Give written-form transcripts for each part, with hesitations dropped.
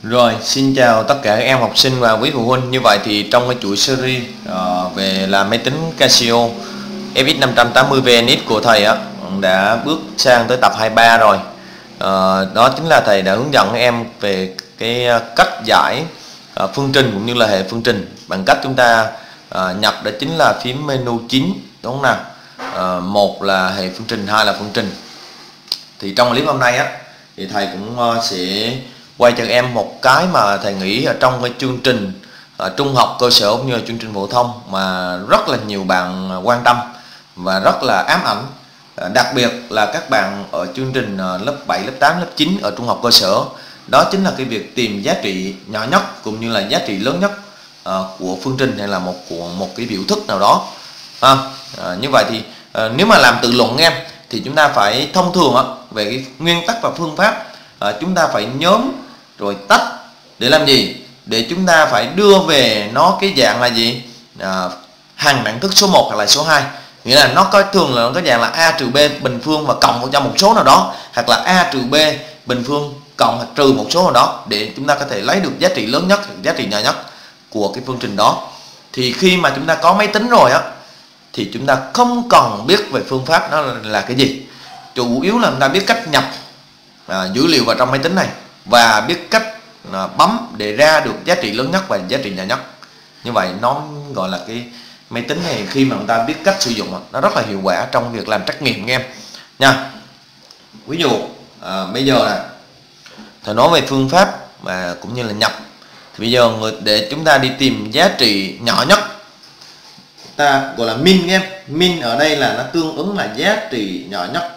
Rồi, xin chào tất cả các em học sinh và quý phụ huynh. Như vậy thì trong cái chuỗi series về làm máy tính Casio FX 580 VNX của thầy đã bước sang tới tập 23 rồi. Đó chính là thầy đã hướng dẫn các em về cái cách giải phương trình cũng như là hệ phương trình bằng cách chúng ta nhập đó chính là phím menu chính, đúng không nào? Một là hệ phương trình, hai là phương trình. Thì trong clip hôm nay thì thầy cũng sẽ quay cho em một cái mà thầy nghĩ ở trong cái chương trình trung học cơ sở cũng như là chương trình phổ thông mà rất là nhiều bạn quan tâm và rất là ám ảnh, đặc biệt là các bạn ở chương trình lớp 7, lớp 8, lớp 9 ở trung học cơ sở. Đó chính là cái việc tìm giá trị nhỏ nhất cũng như là giá trị lớn nhất của phương trình hay là một cái biểu thức nào đó. Như vậy thì nếu mà làm tự luận em thì chúng ta phải thông thường về cái nguyên tắc và phương pháp, chúng ta phải nhóm rồi tách để làm gì? Để chúng ta phải đưa về nó cái dạng là gì? Hằng đẳng thức số 1 hoặc là số 2. Nghĩa là nó có thường là nó có dạng là a trừ b bình phương và cộng cho một số nào đó, hoặc là a trừ b bình phương cộng hoặc trừ một số nào đó, để chúng ta có thể lấy được giá trị lớn nhất, giá trị nhỏ nhất của cái phương trình đó. Thì khi mà chúng ta có máy tính rồi thì chúng ta không cần biết về phương pháp nó là cái gì, chủ yếu là chúng ta biết cách nhập dữ liệu vào trong máy tính này và biết cách bấm để ra được giá trị lớn nhất và giá trị nhỏ nhất. Như vậy nó gọi là cái máy tính này, khi mà chúng ta biết cách sử dụng nó rất là hiệu quả trong việc làm trắc nghiệm em nha. Ví dụ bây giờ là thầy nói về phương pháp mà cũng như là nhập, thì bây giờ để chúng ta đi tìm giá trị nhỏ nhất, ta gọi là min em. Min ở đây là nó tương ứng là giá trị nhỏ nhất,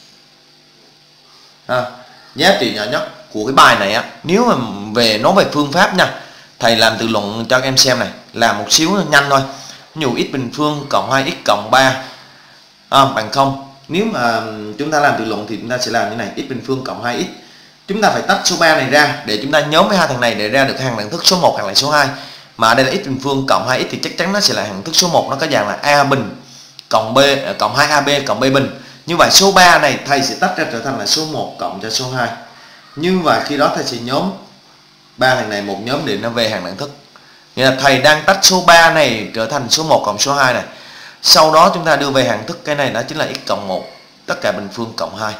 giá trị nhỏ nhất của cái bài này nếu mà về nói về phương pháp nha, thầy làm tự luận cho các em xem này, làm một xíu nhanh thôi. Ví dụ x bình phương cộng 2x cộng 3 bằng 0. Nếu mà chúng ta làm tự luận thì chúng ta sẽ làm như này: x bình phương cộng 2x. Chúng ta phải tách số 3 này ra để chúng ta nhóm với hai thằng này để ra được hằng đẳng thức số 1 hoặc là số 2. Mà ở đây là x bình phương cộng 2x thì chắc chắn nó sẽ là hằng thức số 1, nó có dạng là a bình cộng b cộng 2ab cộng b bình. Như vậy số 3 này thầy sẽ tách ra trở thành là số 1 cộng cho số 2. Như vậy khi đó thầy sẽ nhóm ba thằng này một nhóm để nó về hằng đẳng thức. Nghĩa là thầy đang tách số 3 này trở thành số 1 cộng số 2 này. Sau đó chúng ta đưa về hằng thức cái này, đó chính là x cộng 1 tất cả bình phương cộng 2.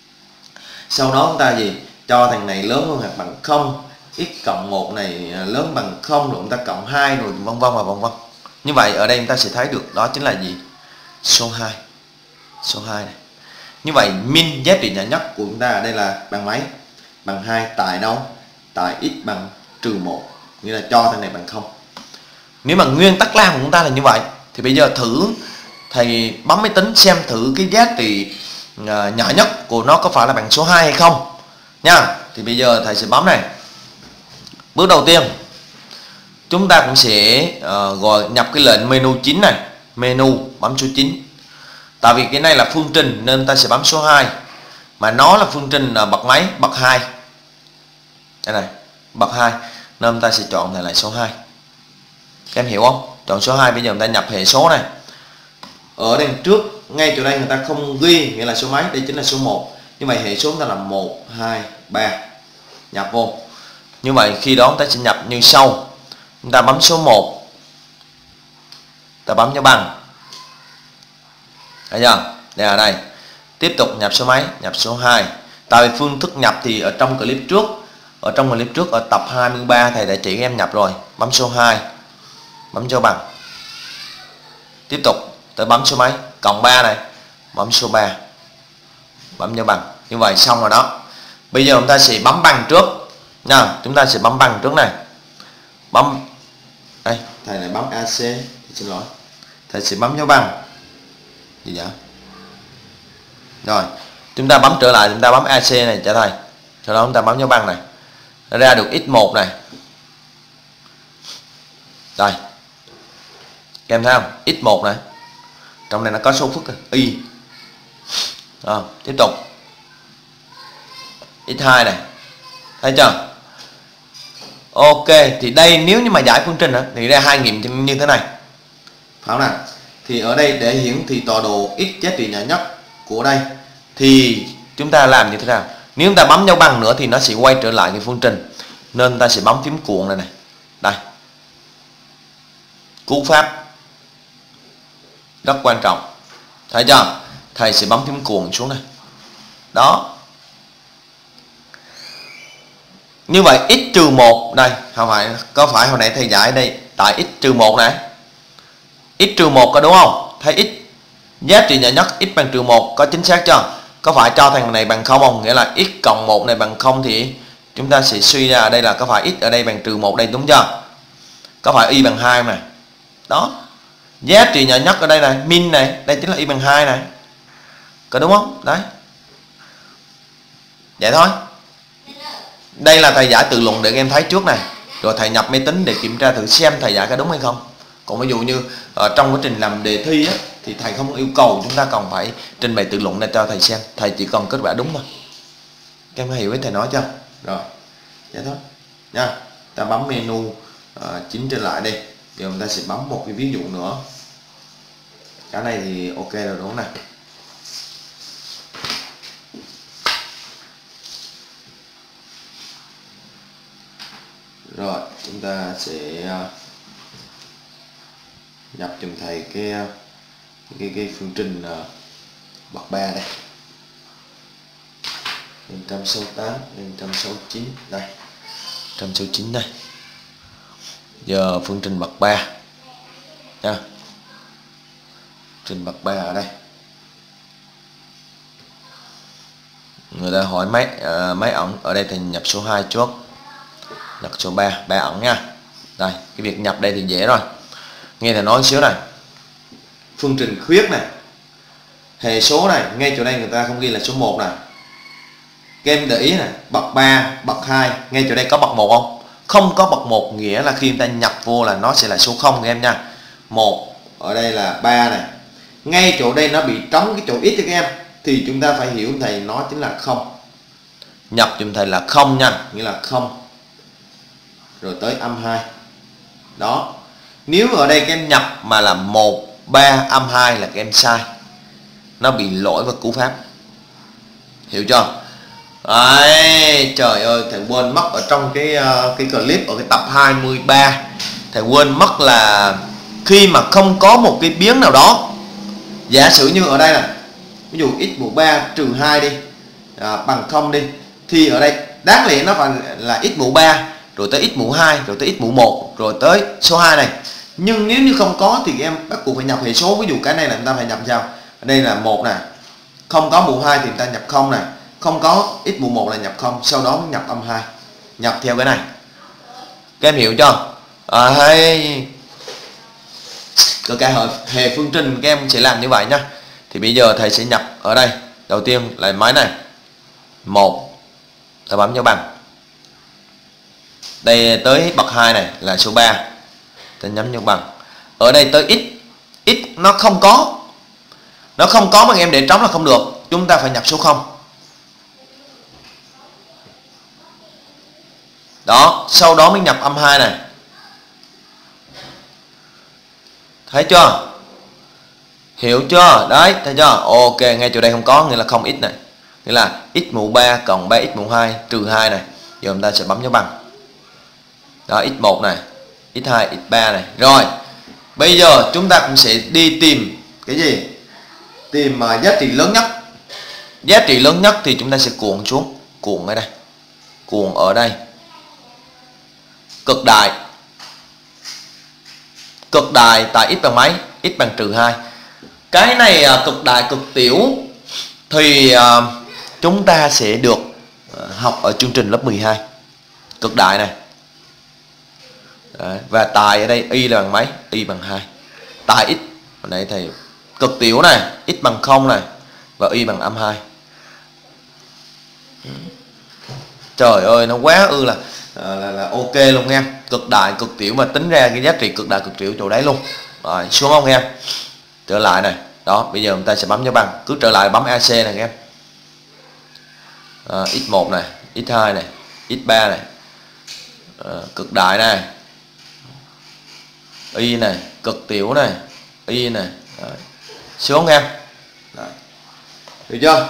Sau đó chúng ta gì? Cho thằng này lớn hơn hoặc bằng 0, x cộng 1 này lớn bằng 0, rồi chúng ta cộng 2 rồi vân vân và vân vân. Như vậy ở đây chúng ta sẽ thấy được đó chính là gì? Số 2. Số 2 này. Như vậy min giá trị nhỏ nhất của chúng ta ở đây là bằng mấy? Bằng 2 tại đâu? Tại x bằng trừ 1, nghĩa là cho thằng này bằng 0. Nếu mà nguyên tắc làm của chúng ta là như vậy thì bây giờ thử thầy bấm máy tính xem thử cái giá trị nhỏ nhất của nó có phải là bằng số 2 hay không nha. Thì bây giờ thầy sẽ bấm này. Bước đầu tiên chúng ta cũng sẽ gọi nhập cái lệnh menu 9 này, menu bấm số 9. Tại vì cái này là phương trình nên ta sẽ bấm số 2, mà nó là phương trình bậc mấy? Bậc 2. Đây này, bậc 2 nên ta sẽ chọn này là số 2. Các em hiểu không? Chọn số 2. Bây giờ chúng ta nhập hệ số này. Ở đằng trước ngay chỗ đây người ta không ghi nghĩa là số mấy, đây chính là số 1. Như vậy hệ số chúng ta là 1 2 3. Nhập vô. Như vậy khi đó chúng ta sẽ nhập như sau. Chúng ta bấm số 1, ta bấm cho bằng. Thấy chưa? Đây ở đây. Tiếp tục nhập số mấy? Nhập số 2. Tại vì phương thức nhập thì ở trong clip trước, ở tập 23 thầy đã chỉ các em nhập rồi. Bấm số 2, bấm cho bằng. Tiếp tục tới bấm số mấy? Cộng 3 này, bấm số 3, bấm cho bằng. Như vậy xong rồi đó. Bây giờ chúng ta sẽ bấm bằng trước nha. Chúng ta sẽ bấm bằng trước này. Bấm đây, thầy lại bấm AC, xin lỗi. Thầy sẽ bấm cho bằng. Gì vậy? Rồi, chúng ta bấm trở lại, chúng ta bấm AC này cho thầy. Sau đó chúng ta bấm dấu bằng này. Nó ra được x1 này. Đây. Các em thấy không? x1 này. Trong này nó có số phức y. Tiếp tục. x2 này. Thấy chưa? Ok, thì đây nếu như mà giải phương trình thì ra hai nghiệm như thế này. Phải không nào? Thì ở đây để hiển thị tọa độ x giá trị nhỏ nhất của đây thì chúng ta làm như thế nào? Nếu chúng ta bấm dấu bằng nữa thì nó sẽ quay trở lại cái phương trình. nên ta sẽ bấm phím cuộn này này. Đây, cú pháp rất quan trọng, thấy chưa? Thầy sẽ bấm phím cuộn xuống này. Đó, như vậy x-1 đây, không phải, có phải hồi nãy thầy giải đây tại x-1 này, x-1 có đúng không? Thấy x giá trị nhỏ nhất x bằng -1 có chính xác chưa? Có phải cho thằng này bằng 0 không? Nghĩa là x cộng 1 này bằng 0 thì chúng ta sẽ suy ra ở đây là có phải x ở đây bằng -1 đây, đúng chưa? Có phải y bằng 2 này. Đó, giá trị nhỏ nhất ở đây này, min này, đây chính là y bằng 2 này, có đúng không? Đấy, vậy thôi. Đây là thầy giải tự luận để các em thấy trước này, rồi thầy nhập máy tính để kiểm tra thử xem thầy giải có đúng hay không. Còn ví dụ như trong quá trình làm đề thi á, thì thầy không yêu cầu chúng ta còn phải trình bày tự luận để cho thầy xem, thầy chỉ cần kết quả đúng thôi. Các em hiểu với thầy nói chưa? Rồi, vậy thôi nha. Ta bấm menu chính trở lại đây, giờ chúng ta sẽ bấm một cái ví dụ nữa. Cái này thì ok rồi đúng không nào? Rồi, chúng ta sẽ nhập giùm thầy cái phương trình bậc 3 đây. 168, 169 đây. 169 đây. Giờ phương trình bậc 3 nha. Trình bậc 3 ở đây. Người ta hỏi mấy ẩn, ở đây thì nhập số 2 trước. Nhập số 3 ẩn nha. Đây, cái việc nhập đây thì dễ rồi. Nghe thầy nói xíu này. Phương trình khuyết này, hệ số này, ngay chỗ đây người ta không ghi là số 1 này. Các em để ý này, bậc 3, bậc 2, ngay chỗ đây có bậc 1 không? Không có bậc 1 nghĩa là khi người ta nhập vô là nó sẽ là số 0 các em nha. 1 ở đây là 3 này. Ngay chỗ đây nó bị trống cái chỗ x cho các em, thì chúng ta phải hiểu thầy nó chính là 0. Nhập giùm thầy là 0 nha, nghĩa là 0. Rồi tới âm 2. Đó. Nếu ở đây các em nhập mà là 1, 3, âm 2 là các em sai. Nó bị lỗi vào cú pháp. Hiểu chưa? Đấy, trời ơi, thầy quên mất ở trong cái clip ở cái tập 23. Thầy quên mất là khi mà không có một cái biến nào đó, giả sử như ở đây này, ví dụ x mũ 3 trừ 2 đi, bằng 0 đi, thì ở đây đáng lẽ nó phải là x mũ 3, rồi tới x mũ 2, rồi tới x mũ 1, rồi tới số 2 này. Nhưng nếu như không có thì em bắt buộc phải nhập hệ số. Ví dụ cái này là chúng ta phải nhập sao? Ở đây là 1 nè, không có mũ 2 thì chúng ta nhập 0 này, không có x mũ 1 là nhập 0, sau đó nhập âm 2, nhập theo cái này. Các em hiểu chưa? Hay cái hệ phương trình các em sẽ làm như vậy nhá. Thì bây giờ thầy sẽ nhập ở đây. Đầu tiên là máy này 1, ta bấm dấu bằng. Đây tới bậc 2 này là số 3, ta nhấn dấu bằng. Ở đây tới x nó không có, mà em để trống là không được, chúng ta phải nhập số 0. Đó, sau đó mới nhập âm 2 này. Thấy chưa? Hiểu chưa? Đấy, thấy chưa? Ok, ngay chỗ đây không có, nghĩa là 0x này. Nghĩa là x mũ 3 cộng 3x mũ 2 trừ 2 này. Giờ chúng ta sẽ bấm dấu bằng. Đó, x1 này, x2, x3 này. Rồi, bây giờ chúng ta cũng sẽ đi tìm cái gì? Tìm giá trị lớn nhất. Giá trị lớn nhất thì chúng ta sẽ cuộn xuống. Cuộn ở đây. Cuộn ở đây. Cực đại. Cực đại tại x bằng mấy? X bằng trừ 2. Cái này cực đại cực tiểu thì chúng ta sẽ được học ở chương trình lớp 12. Cực đại này. Đấy, và tài ở đây y là bằng mấy? Y bằng 2. Tài x, hồi nãy thầy cực tiểu này, x bằng 0 này và y bằng âm 2. Trời ơi, nó quá ư là ok luôn em. Cực đại cực tiểu mà tính ra cái giá trị cực đại cực tiểu chỗ đấy luôn. Rồi, xuống không em? Trở lại này. Đó, bây giờ chúng ta sẽ bấm dấu bằng. Cứ trở lại bấm AC này các em. X1 này, X2 này, X3 này. Cực đại này. Y này, cực tiểu này, Y này. Đấy. Xuống em. Đấy. Được chưa?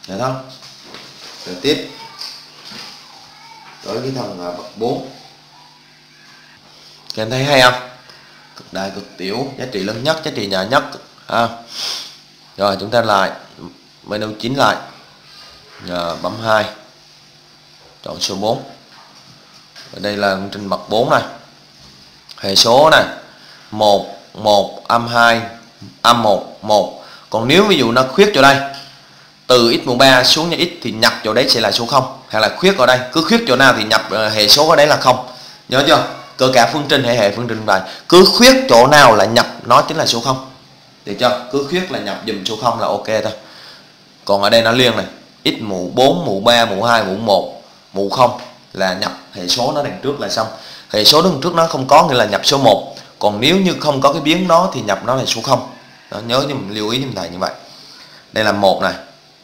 được không? Rồi tiếp tới cái thằng bậc 4. Các em thấy hay không? Cực đại cực tiểu, giá trị lớn nhất, giá trị nhỏ nhất. Rồi chúng ta lại menu 9 lại, bấm 2, chọn số 4. Ở đây là phương trình bậc 4 này, hệ số này 1 1 âm 2 âm 1 1. Còn nếu ví dụ nó khuyết chỗ đây từ x mũ 3 xuống như x thì nhập chỗ đấy sẽ là số 0, hay là khuyết ở đây cứ khuyết chỗ nào thì nhập hệ số ở đấy là 0. Nhớ chưa? Cơ cả phương trình hay hệ phương trình vậy, cứ khuyết chỗ nào là nhập nó chính là số 0. Được chưa? Cứ khuyết là nhập dùm số 0 là ok thôi. Còn ở đây nó liên này, x mũ 4 mũ 3 mũ 2 mũ 1 mũ 0 là nhập hệ số nó đằng trước là xong. Hệ số đằng trước nó không có nghĩa là nhập số 1. Còn nếu như không có cái biến đó thì nhập nó là số 0. Đó, nhớ nhưng lưu ý giùm thầy như vậy. Đây là 1 này.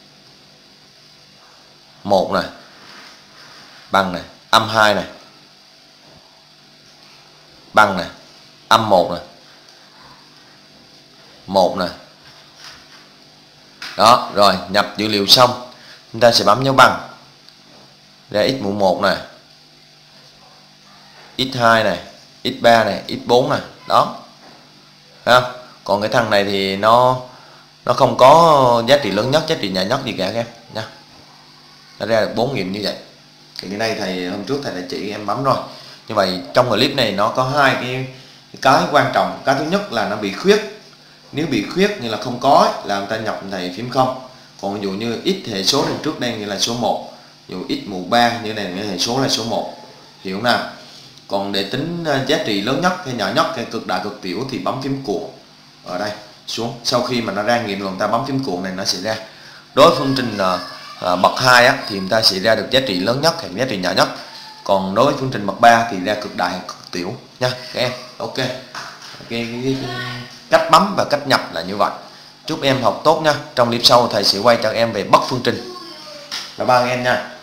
1 này. Bằng này, âm 2 này. Bằng này, âm 1 này. 1 này. Đó, rồi nhập dữ liệu xong, chúng ta sẽ bấm dấu bằng. Ra x mũ 1 này, x2 này, x3 này, x4 này. Đó. Thấy không? Còn cái thằng này thì nó không có giá trị lớn nhất, giá trị nhỏ nhất gì cả các em nha. Nó ra được 4 nghiệm như vậy. Thì cái này thầy hôm trước thầy đã chỉ em bấm rồi. Như vậy trong clip này nó có hai cái quan trọng. Cái thứ nhất là nó bị khuyết. Nếu bị khuyết như là không có là người ta nhập thầy phím 0. Còn ví dụ như x hệ số đằng trước đây như là số 1, ví dụ x mũ 3 như này hệ số là số 1. Hiểu không nào? Còn để tính giá trị lớn nhất hay nhỏ nhất hay cực đại cực tiểu thì bấm phím cuộn ở đây xuống. Sau khi mà nó ra nghiệm rồi người ta bấm phím cuộn này nó sẽ ra. Đối với phương trình bậc 2 á, thì người ta sẽ ra được giá trị lớn nhất hay giá trị nhỏ nhất. Còn đối với phương trình bậc 3 thì ra cực đại hay cực tiểu nha các em. Ok. Cái cách bấm và cách nhập là như vậy. Chúc em học tốt nha. Trong clip sau thầy sẽ quay cho em về bất phương trình. Bye bye em nha.